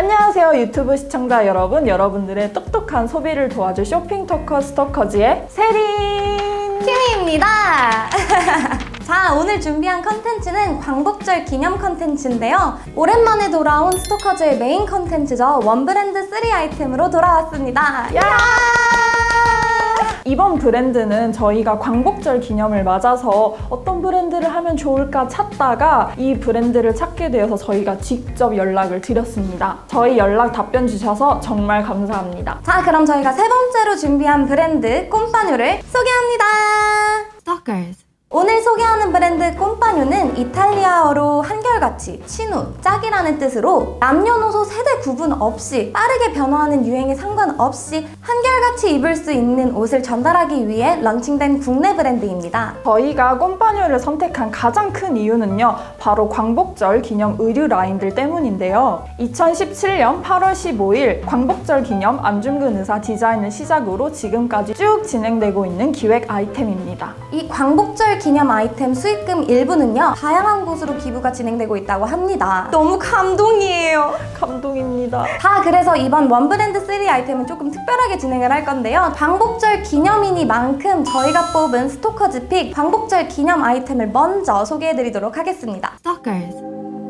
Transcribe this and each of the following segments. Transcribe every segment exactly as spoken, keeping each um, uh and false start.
안녕하세요 유튜브 시청자 여러분, 여러분들의 똑똑한 소비를 도와줄 쇼핑 토커 스토커즈의 세린 키미입니다. 자, 오늘 준비한 컨텐츠는 광복절 기념 컨텐츠인데요. 오랜만에 돌아온 스토커즈의 메인 컨텐츠죠. 원브랜드 쓰리 아이템으로 돌아왔습니다. 야! 이번 브랜드는 저희가 광복절 기념을 맞아서 어떤 브랜드를 하면 좋을까 찾다가 이 브랜드를 찾게 되어서 저희가 직접 연락을 드렸습니다. 저희 연락 답변 주셔서 정말 감사합니다. 자, 그럼 저희가 세 번째로 준비한 브랜드 꼼파뉴를 소개합니다. Stalkers. 오늘 소개하는 브랜드 꼼파뉴는 이탈리아어로 한결같이 친우, 짝이라는 뜻으로 남녀노소 세대 구분 없이 빠르게 변화하는 유행에 상관없이 한결같이 입을 수 있는 옷을 전달하기 위해 런칭된 국내 브랜드입니다. 저희가 꼼파뉴를 선택한 가장 큰 이유는요, 바로 광복절 기념 의류 라인들 때문인데요. 이천십칠 년 팔월 십오일 광복절 기념 안중근 의사 디자인을 시작으로 지금까지 쭉 진행되고 있는 기획 아이템입니다. 이 광복절 기념 아이템 수익금 일부는요, 다양한 곳으로 기부가 진행되고 있다고 합니다. 너무 감동이에요. 감동입니다. 자, 그래서 이번 원브랜드 쓰리 아이템은 조금 특별하게 진행을 할 건데요. 광복절 기념이니만큼 저희가 뽑은 스토커즈 픽 광복절 기념 아이템을 먼저 소개해드리도록 하겠습니다. Stalkers.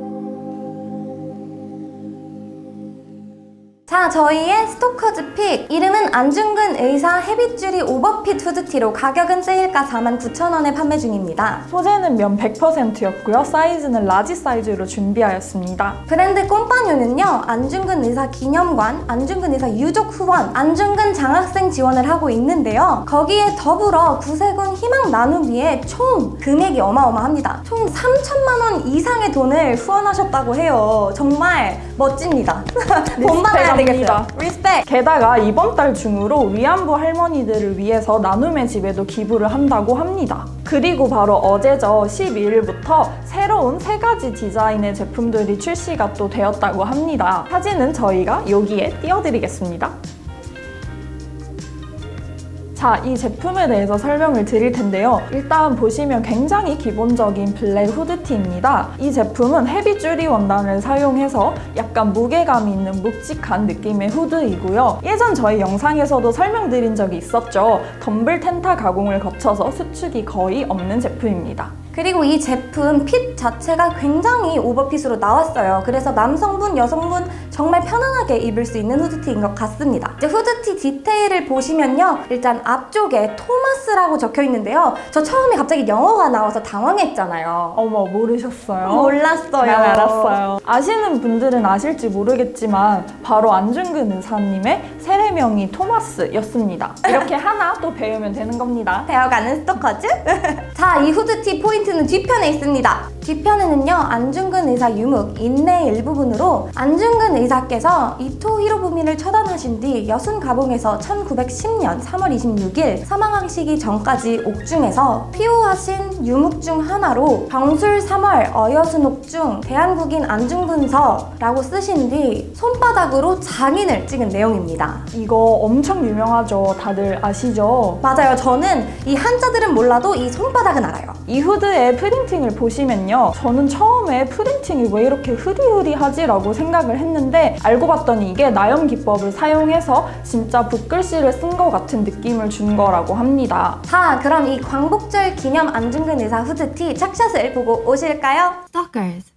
자, 저희의 스토커즈 픽 이름은 안중근 의사 헤비줄이 오버핏 후드티로 가격은 세일가 사만 구천 원에 판매 중입니다. 소재는 면 백 퍼센트였고요. 사이즈는 라지 사이즈로 준비하였습니다. 브랜드 꼼파뉴는요, 안중근 의사 기념관, 안중근 의사 유족 후원, 안중근 장학생 지원을 하고 있는데요. 거기에 더불어 구세군 희망 나누기에 총 금액이 어마어마합니다. 총 삼천만 원 이상의 돈을 후원하셨다고 해요. 정말 멋집니다. 본받아야 되겠어요. 리스펙! 게다가 이번 달 중으로 위안부 할머니들을 위해서 나눔의 집에도 기부를 한다고 합니다. 그리고 바로 어제죠. 십이일부터 새로운 세 가지 디자인의 제품들이 출시가 또 되었다고 합니다. 사진은 저희가 여기에 띄워드리겠습니다. 자, 이 제품에 대해서 설명을 드릴 텐데요. 일단 보시면 굉장히 기본적인 블랙 후드티입니다. 이 제품은 헤비줄이 원단을 사용해서 약간 무게감 있는 묵직한 느낌의 후드이고요. 예전 저희 영상에서도 설명드린 적이 있었죠. 덤블 텐타 가공을 거쳐서 수축이 거의 없는 제품입니다. 그리고 이 제품 핏 자체가 굉장히 오버핏으로 나왔어요. 그래서 남성분, 여성분 정말 편안하게 입을 수 있는 후드티인 것 같습니다. 이제 후드티 디테일을 보시면요, 일단 앞쪽에 토마스라고 적혀 있는데요. 저 처음에 갑자기 영어가 나와서 당황했잖아요. 어머, 모르셨어요? 몰랐어요. 난 알았어요. 아시는 분들은 아실지 모르겠지만 바로 안중근 의사님의 세례명이 토마스였습니다. 이렇게 하나 또 배우면 되는 겁니다. 배워가는 스토커즈? 자, 이 후드티 포인트는 뒤편에 있습니다. 뒤편에는요, 안중근 의사 유묵, 인내 일부분으로 안중근 의사께서 이토 히로부미를 처단하신 뒤 여순 가봉에서 천구백십 년 삼월 이십육일 사망하시기 전까지 옥중에서 피호하신 유묵 중 하나로 병술 삼월 어여순 옥중 대한국인 안중근서라고 쓰신 뒤 손바닥으로 장인을 찍은 내용입니다. 이거 엄청 유명하죠. 다들 아시죠? 맞아요. 저는 이 한자들은 몰라도 이 손바닥은 알아요. 이 후드의 프린팅을 보시면요, 저는 처음에 프린팅이 왜 이렇게 흐리흐리하지? 라고 생각을 했는데 알고 봤더니 이게 나염 기법을 사용해서 진짜 붓글씨를 쓴 것 같은 느낌을 준 거라고 합니다. 자, 그럼 이 광복절 기념 안중근 의사 후드티 착샷을 보고 오실까요? Stalkers.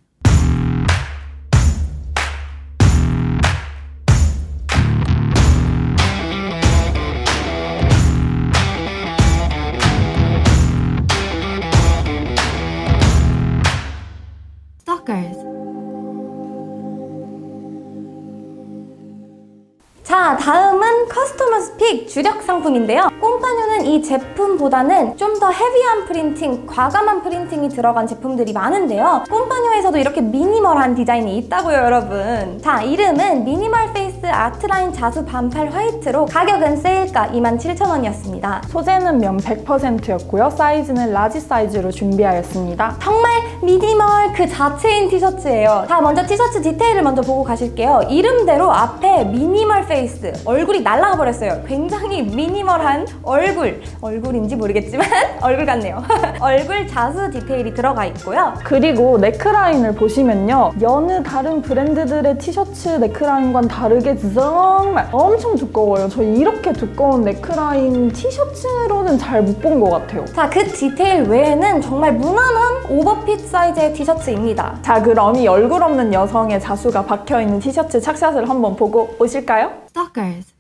자, 다음은 커스터머스 픽 주력 상품인데요. 꼼파뉴는 이 제품보다는 좀 더 헤비한 프린팅, 과감한 프린팅이 들어간 제품들이 많은데요. 꼼파뉴에서도 이렇게 미니멀한 디자인이 있다고요, 여러분. 자, 이름은 미니멀 페이스 아트라인 자수 반팔 화이트로 가격은 세일가 이만 칠천 원이었습니다. 소재는 면 백 퍼센트였고요. 사이즈는 라지 사이즈로 준비하였습니다. 정말 미니멀 그 자체인 티셔츠예요. 자, 먼저 티셔츠 디테일을 먼저 보고 가실게요. 이름대로 앞에 미니멀 페이스, 얼굴이 날아가 버렸어요. 굉장히 미니멀한 얼굴, 얼굴인지 모르겠지만 얼굴 같네요. 얼굴 자수 디테일이 들어가 있고요. 그리고 네크라인을 보시면요, 여느 다른 브랜드들의 티셔츠 네크라인과는 다르게 정말 엄청 두꺼워요. 저 이렇게 두꺼운 네크라인 티셔츠로는 잘 못 본 것 같아요. 자, 그 디테일 외에는 정말 무난한 오버핏 사이즈의 티셔츠입니다. 자, 그럼 이 얼굴 없는 여성의 자수가 박혀있는 티셔츠 착샷을 한번 보고 오실까요? Stalkers.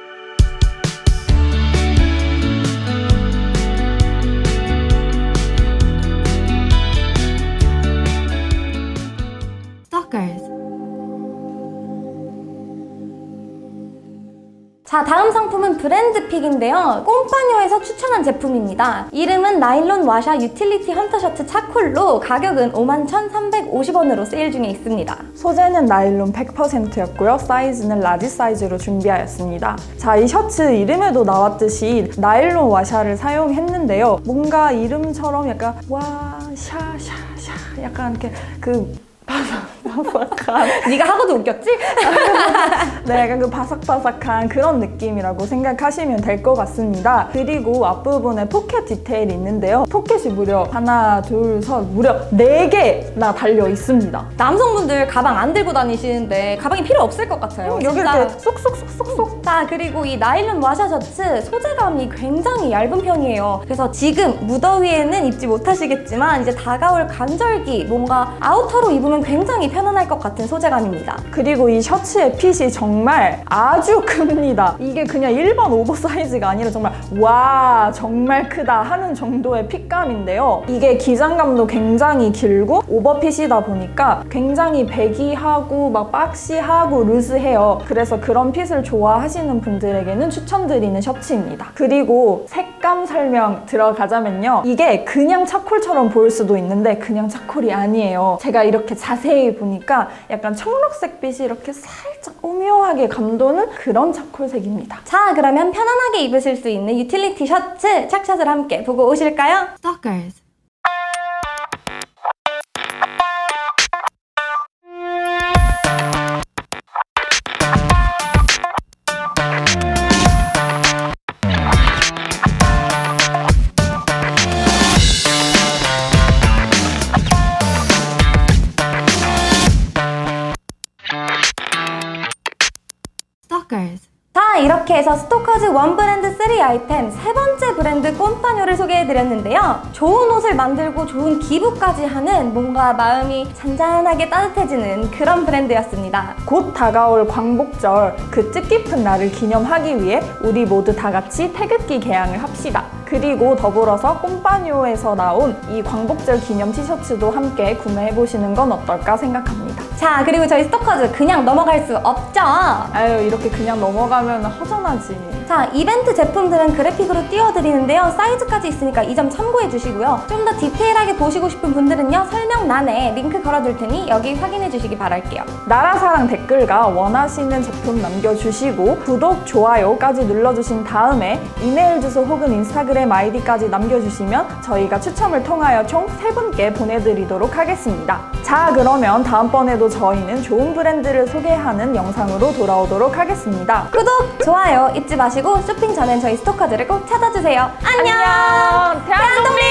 Stalkers. 자, 다음 상품은 브랜드 픽인데요. 꼼파뇨에서 추천한 제품입니다. 이름은 나일론 와샤 유틸리티 헌터 셔츠 차콜로 가격은 오만 천삼백오십 원으로 세일 중에 있습니다. 소재는 나일론 백 퍼센트였고요. 사이즈는 라지 사이즈로 준비하였습니다. 자, 이 셔츠 이름에도 나왔듯이 나일론 와샤를 사용했는데요. 뭔가 이름처럼 약간 와샤샤샤 약간 이렇게 그 바삭바삭한 네가 하고도 웃겼지? 네, 약간 그 바삭바삭한 그런 느낌이라고 생각하시면 될 것 같습니다. 그리고 앞부분에 포켓 디테일이 있는데요. 포켓이 무려 하나, 둘, 셋, 무려 네 개나 달려 있습니다. 남성분들 가방 안 들고 다니시는데 가방이 필요 없을 것 같아요. 여기 진짜. 이렇게 쏙쏙쏙쏙쏙. 자, 그리고 이 나일론 와샤 셔츠 소재감이 굉장히 얇은 편이에요. 그래서 지금 무더위에는 입지 못하시겠지만 이제 다가올 간절기 뭔가 아우터로 입으면 굉장히 편안할 것 같은 소재감입니다. 그리고 이 셔츠의 핏이 정말 아주 큽니다. 이게 그냥 일반 오버사이즈가 아니라 정말 와 정말 크다 하는 정도의 핏감인데요. 이게 기장감도 굉장히 길고 오버핏이다 보니까 굉장히 배기하고 막 박시하고 루즈해요. 그래서 그런 핏을 좋아하시는 분들에게는 추천드리는 셔츠입니다. 그리고 색감 설명 들어가자면요. 이게 그냥 차콜처럼 보일 수도 있는데 그냥 차콜이 아니에요. 제가 이렇게 자세히 보니까 약간 청록색 빛이 이렇게 살짝 오묘하게 감도는 그런 차콜색입니다. 자, 그러면 편안하게 입으실 수 있는 유틸리티 셔츠 착샷을 함께 보고 오실까요? Stalkers. 자, 이렇게 해서 스토커즈 원 브랜드 쓰리 아이템 세 번째 브랜드 꼼파뇨를 소개해드렸는데요. 좋은 옷을 만들고 좋은 기부까지 하는 뭔가 마음이 잔잔하게 따뜻해지는 그런 브랜드였습니다. 곧 다가올 광복절 그 뜻깊은 날을 기념하기 위해 우리 모두 다 같이 태극기 개양을 합시다. 그리고 더불어서 꼼파뇨에서 나온 이 광복절 기념 티셔츠도 함께 구매해보시는 건 어떨까 생각합니다. 자, 그리고 저희 스토커즈 그냥 넘어갈 수 없죠? 아유, 이렇게 그냥 넘어가면 허전하지. 자, 이벤트 제품들은 그래픽으로 띄워드리는데요. 사이즈까지 있으니까 이 점 참고해 주시고요. 좀 더 디테일하게 보시고 싶은 분들은요, 설명란에 링크 걸어둘 테니 여기 확인해 주시기 바랄게요. 나라사랑 댓글과 원하시는 제품 남겨주시고 구독, 좋아요까지 눌러주신 다음에 이메일 주소 혹은 인스타그램 아이디까지 남겨주시면 저희가 추첨을 통하여 총 세 분께 보내드리도록 하겠습니다. 자, 그러면 다음번에도 저희는 좋은 브랜드를 소개하는 영상으로 돌아오도록 하겠습니다. 구독, 좋아요 잊지 마시고 쇼핑 전엔 저희 스토커즈를 꼭 찾아주세요. 안녕! 안녕! 대한민국!